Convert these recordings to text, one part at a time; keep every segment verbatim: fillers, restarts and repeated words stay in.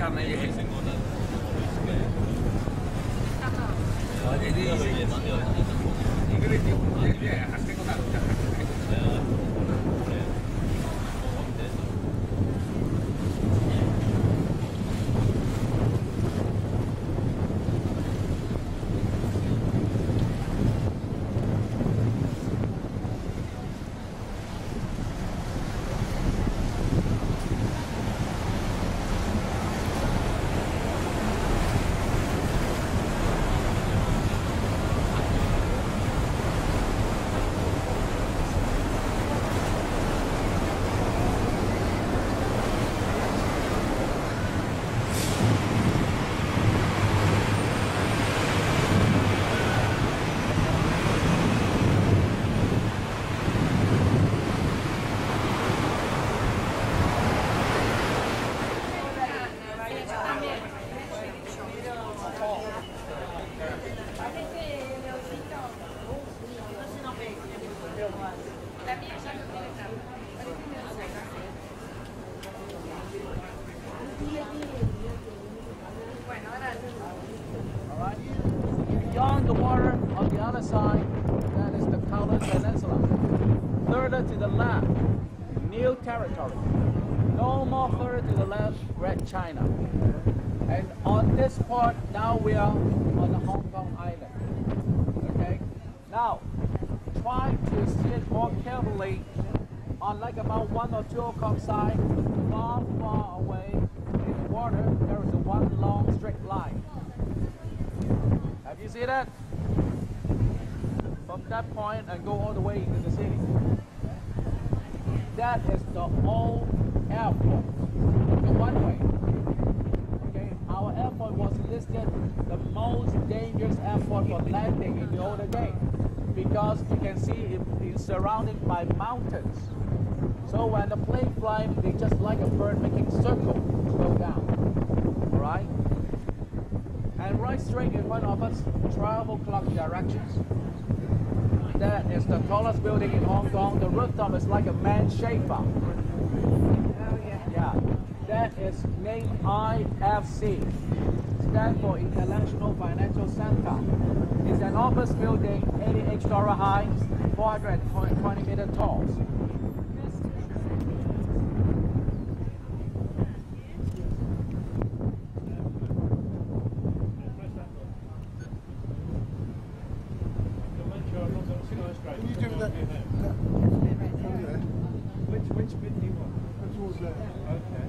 Beyond the water on the other side, that is the Kowloon Peninsula. Further to the left, new territory. No more further to the left, Red China. And on this part, now we are on the Hong Kong Island. Okay? Now, try to see it more carefully. On like about one or two o'clock side, far, far away in the water, there is a one long straight line. Have you seen that? From that point and go all the way into the city. That is the old airport, the one-way. Okay, our airport was listed the most dangerous airport for landing in the older days because you can see it is surrounded by mountains. So when the plane flies, they just like a bird making circle go down. All right? And right straight in front of us, travel clock directions. That is the tallest building in Hong Kong. The rooftop is like a man shaper. Oh yeah. Yeah. That is named I F C. Stand for International Financial Center. It's an office building, eighty-eight story high, four hundred twenty meter tall. Can you do that? Which which bit do you want? Towards there. Okay.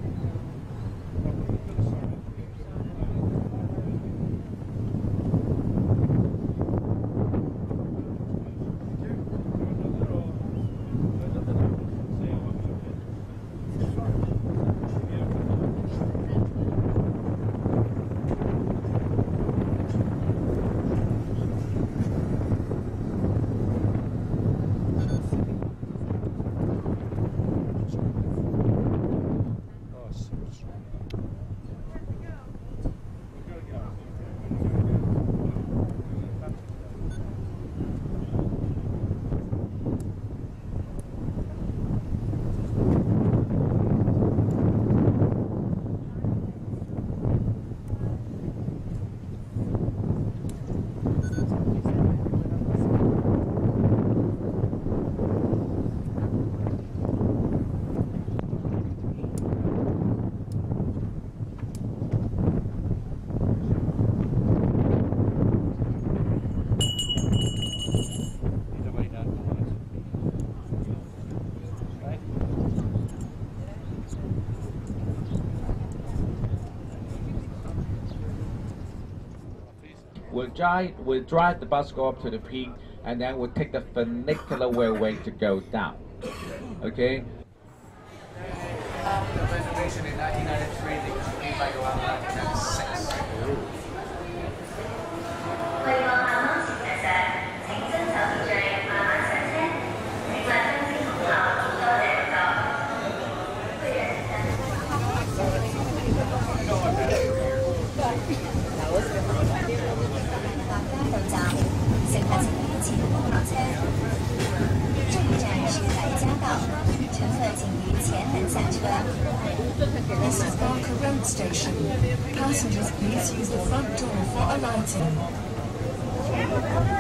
We'll drive, we'll drive the bus go up to the peak, and then we'll take the funicular railway to go down. Okay? The reservation in nineteen ninety-three, they came back around nineteen ninety-six. This is for Korean Transport Station. Passengers, please use the front door for alighting.